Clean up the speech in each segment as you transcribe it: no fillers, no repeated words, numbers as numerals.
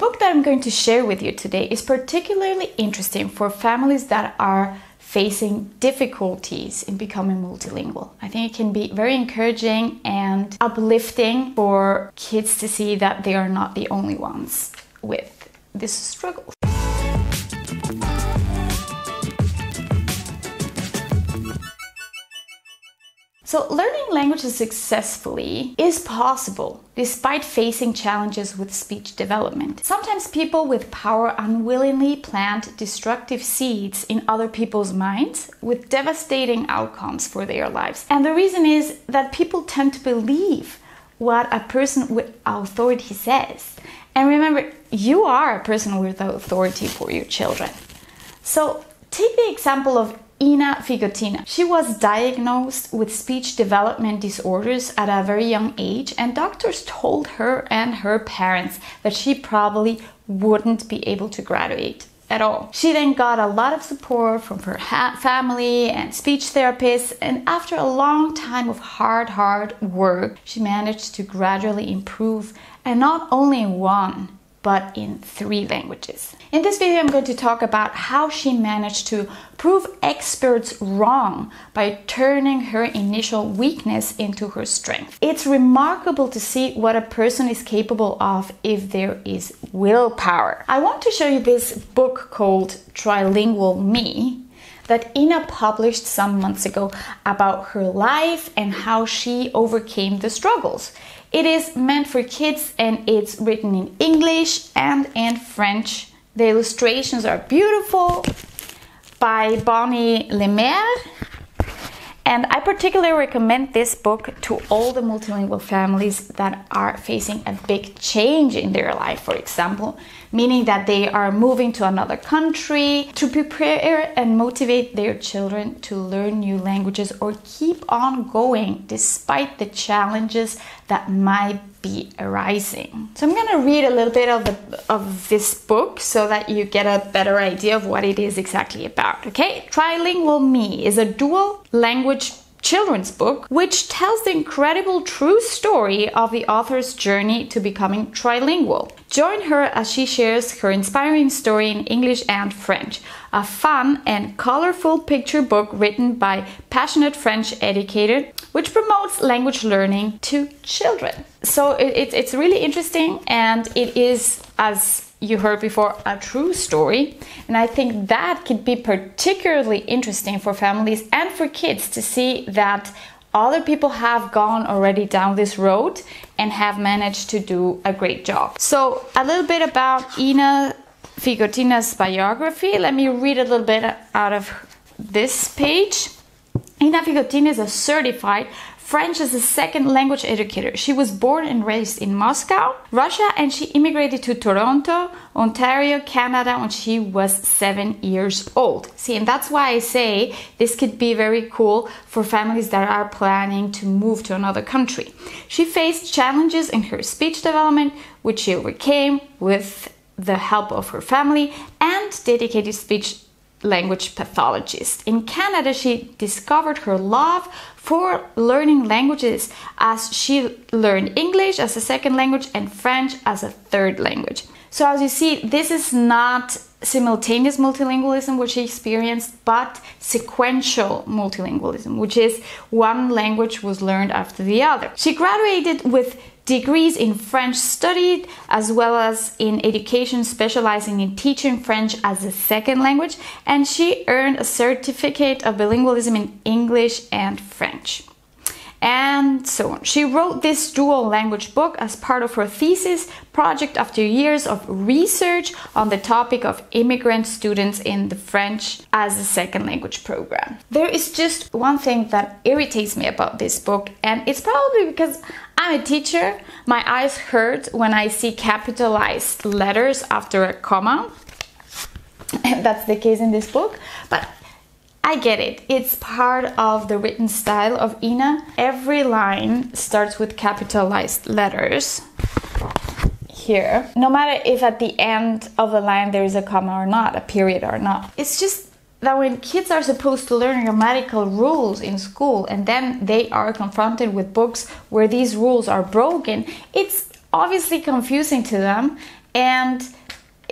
book that I'm going to share with you today is particularly interesting for families that are facing difficulties in becoming multilingual. I think it can be very encouraging and uplifting for kids to see that they are not the only ones with this struggle. So learning languages successfully is possible despite facing challenges with speech development. Sometimes people with power unwillingly plant destructive seeds in other people's minds with devastating outcomes for their lives. And the reason is that people tend to believe what a person with authority says. And remember, you are a person with authority for your children. So take the example of Inna Figotina. She was diagnosed with speech development disorders at a very young age, and doctors told her and her parents that she probably wouldn't be able to graduate at all. She then got a lot of support from her family and speech therapists, and after a long time of hard work, she managed to gradually improve, and not only in one, but in 3 languages. In this video, I'm going to talk about how she managed to prove experts wrong by turning her initial weakness into her strength. It's remarkable to see what a person is capable of if there is willpower. I want to show you this book called Trilingual Me that Inna published some months ago about her life and how she overcame the struggles. It is meant for kids and it's written in English and in French. The illustrations are beautiful, by Bonnie Lemaire. And I particularly recommend this book to all the multilingual families that are facing a big change in their life, for example, meaning that they are moving to another country, to prepare and motivate their children to learn new languages or keep on going despite the challenges that might be arising. So I'm going to read a little bit of this book so that you get a better idea of what it is exactly about. Okay, Trilingual Me is a dual language children's book which tells the incredible true story of the author's journey to becoming trilingual. Join her as she shares her inspiring story in English and French, a fun and colorful picture book written by passionate French educator which promotes language learning to children. So it's really interesting, and it is, as you heard before, a true story, and I think that could be particularly interesting for families and for kids to see that other people have gone already down this road and have managed to do a great job. So a little bit about Inna Figotina's biography. Let me read a little bit out of this page. Inna Figotina is a certified French as a second language educator. She was born and raised in Moscow, Russia, and she immigrated to Toronto, Ontario, Canada when she was 7 years old. See, and that's why I say this could be very cool for families that are planning to move to another country. She faced challenges in her speech development, which she overcame with the help of her family and dedicated speech language pathologist. In Canada, she discovered her love for learning languages as she learned English as a second language and French as a third language. So as you see, this is not simultaneous multilingualism which she experienced, but sequential multilingualism, which is one language was learned after the other. She graduated with degrees in French studied, as well as in education specializing in teaching French as a second language, and she earned a certificate of bilingualism in English and French. And so on. She wrote this dual language book as part of her thesis project after years of research on the topic of immigrant students in the French as a second language program. There is just one thing that irritates me about this book, and it's probably because I'm a teacher. My eyes hurt when I see capitalized letters after a comma. And that's the case in this book, but I get it. It's part of the written style of Inna. Every line starts with capitalized letters here, no matter if at the end of the line there is a comma or not, a period or not. It's just that when kids are supposed to learn grammatical rules in school and then they are confronted with books where these rules are broken, it's obviously confusing to them, and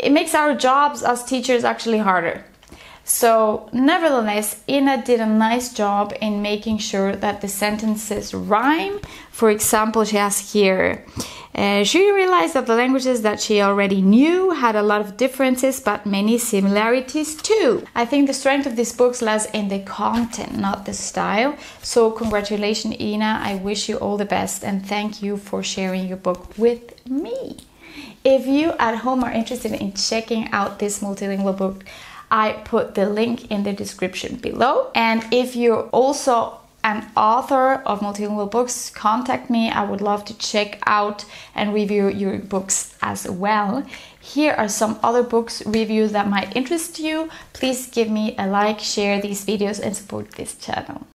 it makes our jobs as teachers actually harder. So nevertheless, Inna did a nice job in making sure that the sentences rhyme. For example, she has here, she realized that the languages that she already knew had a lot of differences, but many similarities too. I think the strength of these books lies in the content, not the style. So congratulations, Inna. I wish you all the best and thank you for sharing your book with me. If you at home are interested in checking out this multilingual book, I put the link in the description below. And if you're also an author of multilingual books, contact me. I would love to check out and review your books as well. Here are some other books reviews that might interest you. Please give me a like, share these videos and support this channel.